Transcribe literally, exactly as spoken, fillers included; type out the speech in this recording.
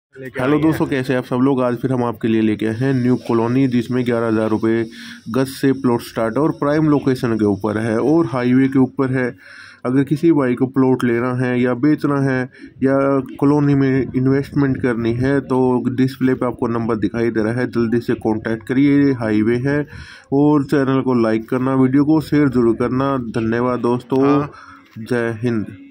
Hello दोस्तों, कैसे हैं आप सब लोग। आज फिर हम आपके लिए लेके आए हैं न्यू कॉलोनी, जिसमें ग्यारह हज़ार रुपये गज से प्लॉट स्टार्ट है और प्राइम लोकेशन के ऊपर है और हाईवे के ऊपर है। अगर किसी भाई को प्लॉट लेना है या बेचना है या कॉलोनी में इन्वेस्टमेंट करनी है तो डिस्प्ले पे आपको नंबर दिखाई दे रहा है, जल्दी से कांटेक्ट करिए। हाईवे है और चैनल को लाइक करना, वीडियो को शेयर जरूर करना। धन्यवाद दोस्तों। जय हिंद।